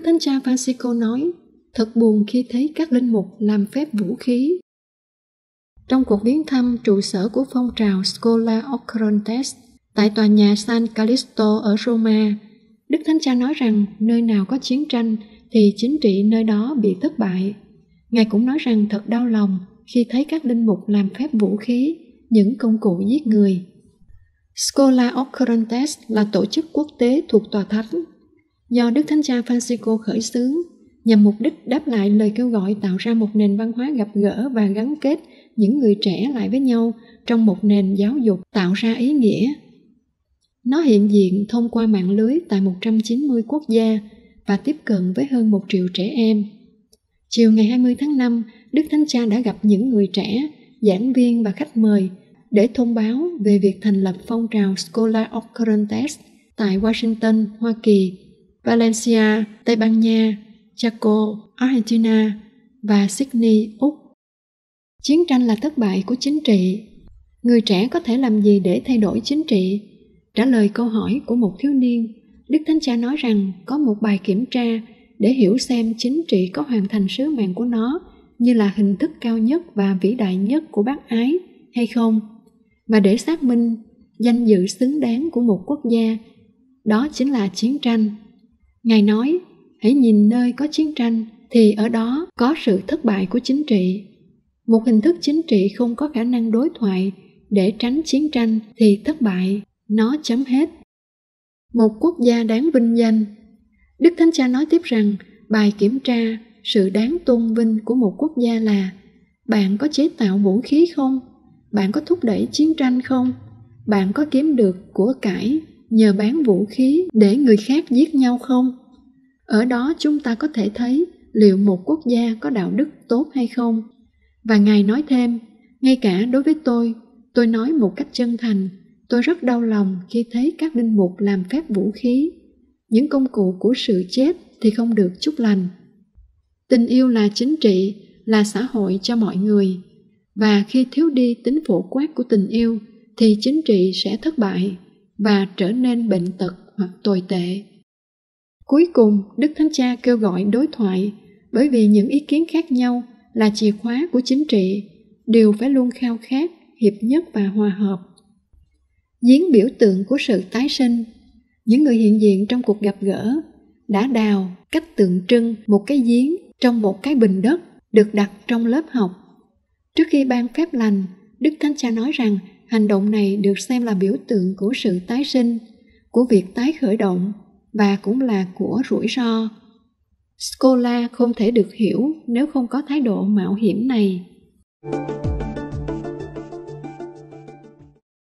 Thánh Cha Francisco nói, thật buồn khi thấy các linh mục làm phép vũ khí. Trong cuộc viếng thăm trụ sở của phong trào Schola Occurrentes tại tòa nhà San Callisto ở Roma, Đức Thánh Cha nói rằng nơi nào có chiến tranh thì chính trị nơi đó bị thất bại. Ngài cũng nói rằng thật đau lòng khi thấy các linh mục làm phép vũ khí, những công cụ giết người. Schola Occurrentes là tổ chức quốc tế thuộc Tòa Thánh, do Đức Thánh Cha Francisco khởi xướng, nhằm mục đích đáp lại lời kêu gọi tạo ra một nền văn hóa gặp gỡ và gắn kết những người trẻ lại với nhau trong một nền giáo dục tạo ra ý nghĩa. Nó hiện diện thông qua mạng lưới tại 190 quốc gia và tiếp cận với hơn 1 triệu trẻ em. Chiều ngày 20 tháng 5, Đức Thánh Cha đã gặp những người trẻ, giảng viên và khách mời để thông báo về việc thành lập phong trào Schola Occurrentes tại Washington, Hoa Kỳ, Valencia, Tây Ban Nha, Chaco, Argentina và Sydney, Úc. Chiến tranh là thất bại của chính trị. Người trẻ có thể làm gì để thay đổi chính trị? Trả lời câu hỏi của một thiếu niên, Đức Thánh Cha nói rằng có một bài kiểm tra để hiểu xem chính trị có hoàn thành sứ mạng của nó như là hình thức cao nhất và vĩ đại nhất của bác ái hay không, và để xác minh danh dự xứng đáng của một quốc gia, đó chính là chiến tranh. Ngài nói, hãy nhìn nơi có chiến tranh thì ở đó có sự thất bại của chính trị. Một hình thức chính trị không có khả năng đối thoại để tránh chiến tranh thì thất bại, nó chấm hết. Một quốc gia đáng vinh danh. Đức Thánh Cha nói tiếp rằng bài kiểm tra sự đáng tôn vinh của một quốc gia là: bạn có chế tạo vũ khí không? Bạn có thúc đẩy chiến tranh không? Bạn có kiếm được của cải nhờ bán vũ khí để người khác giết nhau không? Ở đó chúng ta có thể thấy liệu một quốc gia có đạo đức tốt hay không. Và Ngài nói thêm, ngay cả đối với tôi nói một cách chân thành, tôi rất đau lòng khi thấy các linh mục làm phép vũ khí. Những công cụ của sự chết thì không được chúc lành. Tình yêu là chính trị, là xã hội cho mọi người. Và khi thiếu đi tính phổ quát của tình yêu thì chính trị sẽ thất bại và trở nên bệnh tật hoặc tồi tệ. Cuối cùng, Đức Thánh Cha kêu gọi đối thoại, bởi vì những ý kiến khác nhau là chìa khóa của chính trị, đều phải luôn khao khát, hiệp nhất và hòa hợp. Giếng biểu tượng của sự tái sinh. Những người hiện diện trong cuộc gặp gỡ đã đào cách tượng trưng một cái giếng trong một cái bình đất được đặt trong lớp học. Trước khi ban phép lành, Đức Thánh Cha nói rằng hành động này được xem là biểu tượng của sự tái sinh, của việc tái khởi động và cũng là của rủi ro. Schola không thể được hiểu nếu không có thái độ mạo hiểm này.